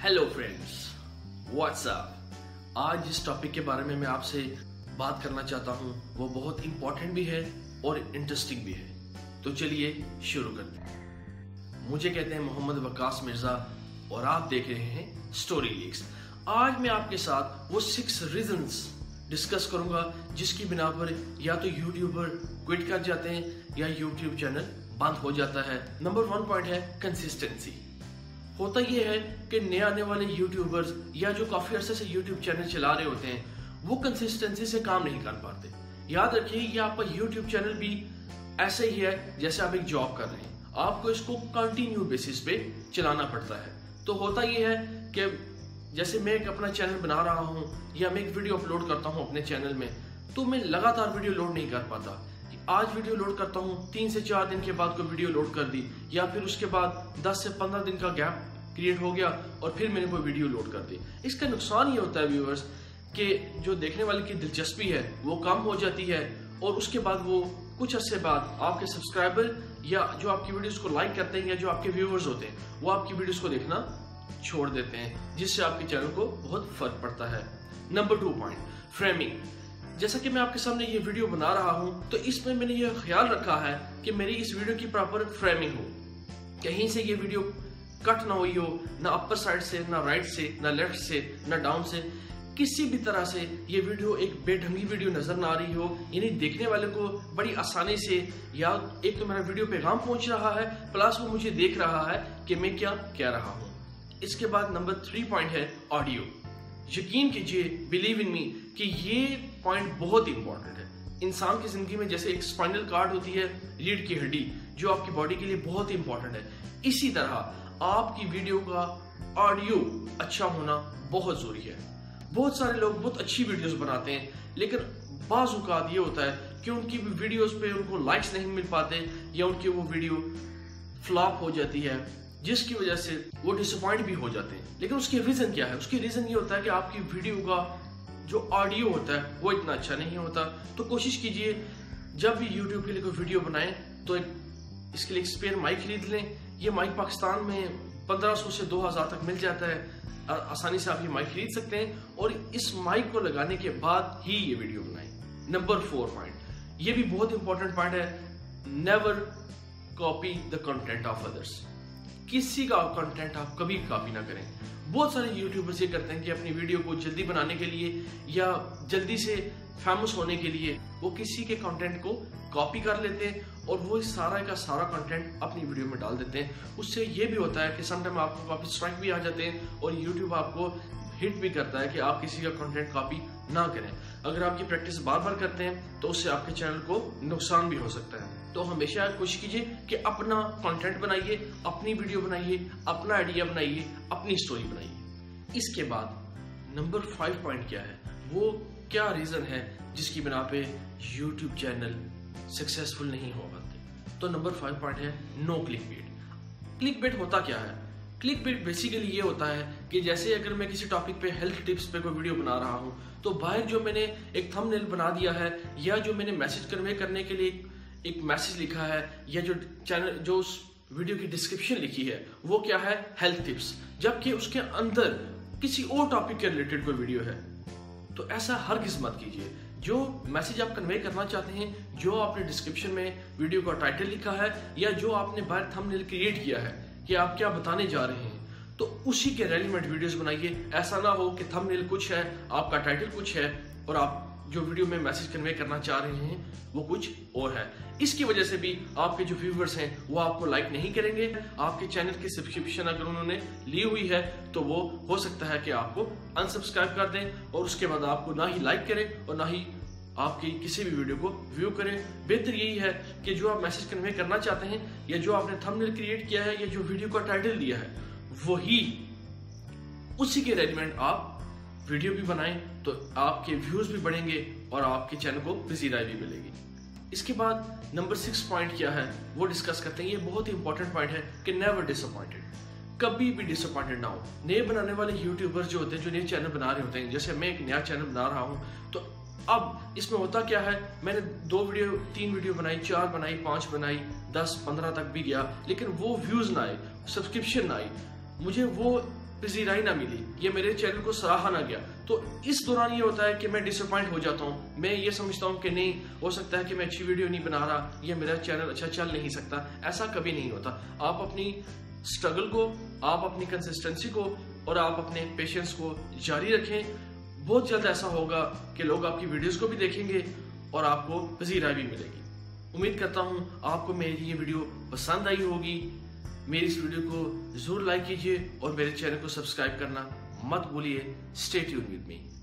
Hello friends, what's up. आज जिस topic के बारे में मैं आपसे बात करना चाहता हूँ वो बहुत इंपॉर्टेंट भी है और इंटरेस्टिंग भी है। तो चलिए शुरू करते हैं। मुझे कहते हैं मोहम्मद वकास मिर्जा और आप देख रहे हैं स्टोरी लीक्स। आज मैं आपके साथ वो 6 रीजंस डिस्कस करूंगा जिसकी बिना पर या तो यूट्यूबर क्विट कर जाते हैं या यूट्यूब चैनल बंद हो जाता है। नंबर 1 पॉइंट है कंसिस्टेंसी। होता यह है कि नए आने वाले यूट्यूबर्स या जो काफी अरसे से यूट्यूब चैनल चला रहे होते हैं वो कंसिस्टेंसी से काम नहीं कर पाते। याद रखिए, ये आपका यूट्यूब चैनल भी ऐसे ही है जैसे आप एक जॉब कर रहे हैं, आपको इसको कंटिन्यू बेसिस पे चलाना पड़ता है। तो होता यह है कि जैसे मैं एक अपना चैनल बना रहा हूँ या मैं एक वीडियो अपलोड करता हूँ अपने चैनल में, तो मैं लगातार वीडियो लोड नहीं कर पाता। आज वीडियो लोड करता हूँ, 3 से 4 दिन के बाद कोई वीडियो लोड कर दी, या फिर उसके बाद 10 से 15 दिन का गैप क्रिएट हो गया और फिर मैंने कोई वीडियो लोड कर दी। इसका नुकसान ये होता है व्यूअर्स कि जो देखने वाले की दिलचस्पी है वो कम हो जाती है और उसके बाद वो कुछ अर्से बाद आपके सब्सक्राइबर या जो आपकी वीडियोस को लाइक करते हैं या जो आपके व्यूअर्स होते हैं वो आपकी वीडियोस को देखना छोड़ देते हैं, जिससे आपके चैनल को बहुत फर्क पड़ता है। Number 2 point, framing. जैसा कि मैं आपके सामने ये वीडियो बना रहा हूँ तो इसमें मैंने ये ख्याल रखा है कि मेरी इस वीडियो की प्रॉपर फ्रेमिंग हो, कहीं से ये वीडियो कट ना हुई हो, ना अपर साइड से, ना राइट से, ना लेफ्ट से, ना डाउन से, किसी भी तरह से ये वीडियो एक बेढंगी वीडियो नजर ना आ रही हो। यानी देखने वाले को बड़ी आसानी से या एक तो मेरा वीडियो पैगाम पहुंच रहा है प्लस वो मुझे देख रहा है कि मैं क्या कह रहा हूँ। इसके बाद नंबर 3 पॉइंट है ऑडियो। यकीन कीजिए, बिलीव इन मी, कि ये पॉइंट बहुत इंपॉर्टेंट है। इंसान की जिंदगी में जैसे एक स्पाइनल कार्ड होती है, रीढ़ की हड्डी, जो आपकी बॉडी के लिए बहुत इंपॉर्टेंट है, इसी तरह आपकी वीडियो का ऑडियो अच्छा होना बहुत जरूरी है। बहुत सारे लोग बहुत अच्छी वीडियोस बनाते हैं, लेकिन बाज़ औक़ात ये होता है कि उनकी वीडियोस पे उनको लाइक्स नहीं मिल पाते या उनकी वो वीडियो फ्लॉप हो जाती है, जिसकी वजह से वो डिसअपॉइंट भी हो जाते हैं। लेकिन उसकी रीजन क्या है? उसकी रीजन ये होता है कि आपकी वीडियो का जो ऑडियो होता है वो इतना अच्छा नहीं होता। तो कोशिश कीजिए जब भी यूट्यूब के लिए कोई वीडियो बनाएं तो इसके लिए एक स्पेयर माइक खरीद लें। ये माइक पाकिस्तान में 1500 से 2000 तक मिल जाता है, आसानी से आप ये माइक खरीद सकते हैं और इस माइक को लगाने के बाद ही ये वीडियो बनाएं। नंबर 4 पॉइंट, ये भी बहुत इंपॉर्टेंट पॉइंट है, never copy the content of others. किसी का कंटेंट आप कभी कॉपी ना करें। बहुत सारे यूट्यूबर्स ये करते हैं कि अपनी वीडियो को जल्दी बनाने के लिए या जल्दी से फेमस होने के लिए वो किसी के कंटेंट को कॉपी कर लेते हैं और वो इस सारा का सारा कंटेंट अपनी वीडियो में डाल देते हैं। उससे ये भी होता है कि समटाइम आपको कॉपी स्ट्राइक भी आ जाते हैं और यूट्यूब आपको हिट भी करता है कि आप किसी का कंटेंट कॉपी ना करें। अगर आप ये प्रैक्टिस बार बार करते हैं तो उससे आपके चैनल को नुकसान भी हो सकता है। तो हमेशा कोशिश कीजिए कि अपना कंटेंट बनाइए, अपनी वीडियो बनाइए, अपना आइडिया बनाइए, अपनी स्टोरी बनाइए। इसके बाद नंबर 5 पॉइंट क्या है, वो क्या रीजन है जिसकी बिना पे यूट्यूब चैनल सक्सेसफुल नहीं हो पाते? तो नंबर 5 पॉइंट है no click bait. Click bait होता क्या है? क्लिक बेट बेसिकली ये होता है कि जैसे अगर मैं किसी टॉपिक पे हेल्थ टिप्स पे कोई वीडियो बना रहा हूँ तो बाहर जो मैंने एक थंबनेल बना दिया है या जो मैंने मैसेज कन्वे करने के लिए एक मैसेज लिखा है या जो चैनल जो उस वीडियो की डिस्क्रिप्शन लिखी है वो क्या है, हेल्थ टिप्स, जबकि उसके अंदर किसी और टॉपिक के रिलेटेड कोई वीडियो है। तो ऐसा हरगिज़ मत कीजिए। जो मैसेज आप कन्वे करना चाहते हैं, जो आपने डिस्क्रिप्शन में वीडियो का टाइटल लिखा है या जो आपने बाहर थंबनेल क्रिएट किया है कि आप क्या बताने जा रहे हैं, तो उसी के रेलिवेंट वीडियोस बनाइए। ऐसा ना हो कि थंबनेल कुछ है, आपका टाइटल कुछ है और आप जो वीडियो में मैसेज कन्वे करना चाह रहे हैं वो कुछ और है। इसकी वजह से भी आपके जो व्यूवर्स हैं वो आपको लाइक नहीं करेंगे। आपके चैनल की सब्सक्रिप्शन अगर उन्होंने ली हुई है तो वो हो सकता है कि आपको अनसब्सक्राइब कर दें और उसके बाद आपको ना ही लाइक करें और ना ही आपकी किसी भी वीडियो को व्यू करें। बेहतर यही है कि जो आप मैसेज कन्वे करना चाहते हैं या जो आपने थंबनेल क्रिएट किया है या जो वीडियो का टाइटल दिया है वही उसी के रेलिवेंट आप वीडियो भी बनाएं, तो आपके व्यूज भी बढ़ेंगे और आपके चैनल को विजिटाई भी मिलेगी। इसके बाद नंबर 6 पॉइंट क्या है वो डिस्कस करते हैं। ये बहुत ही इंपॉर्टेंट पॉइंट है कि नेवर डिसअपॉइंटेड, कभी भी डिसअपॉइंटेड ना हो। नए बनाने वाले यूट्यूबर्स जो होते हैं, जो नए चैनल बना रहे होते हैं, जैसे मैं एक नया चैनल बना रहा हूँ, तो अब इसमें होता क्या है, मैंने 2 वीडियो 3 वीडियो बनाई, 4 बनाई, 5 बनाई, 10 15 तक भी गया, लेकिन वो व्यूज ना आए, सब्सक्रिप्शन ना आई, मुझे वो पजीराई ना मिली, ये मेरे चैनल को सराहा ना गया, तो इस दौरान ये होता है कि मैं डिसअपॉइंट हो जाता हूँ। मैं ये समझता हूँ कि नहीं, हो सकता है कि मैं अच्छी वीडियो नहीं बना रहा, ये मेरा चैनल अच्छा चल नहीं सकता। ऐसा कभी नहीं होता। आप अपनी स्ट्रगल को, आप अपनी कंसिस्टेंसी को और आप अपने पेशेंस को जारी रखें। बहुत जल्द ऐसा होगा कि लोग आपकी वीडियोस को भी देखेंगे और आपको पजीराई भी मिलेगी। उम्मीद करता हूँ आपको मेरी ये वीडियो पसंद आई होगी। मेरी इस वीडियो को जरूर लाइक कीजिए और मेरे चैनल को सब्सक्राइब करना मत भूलिए। Stay tuned with me.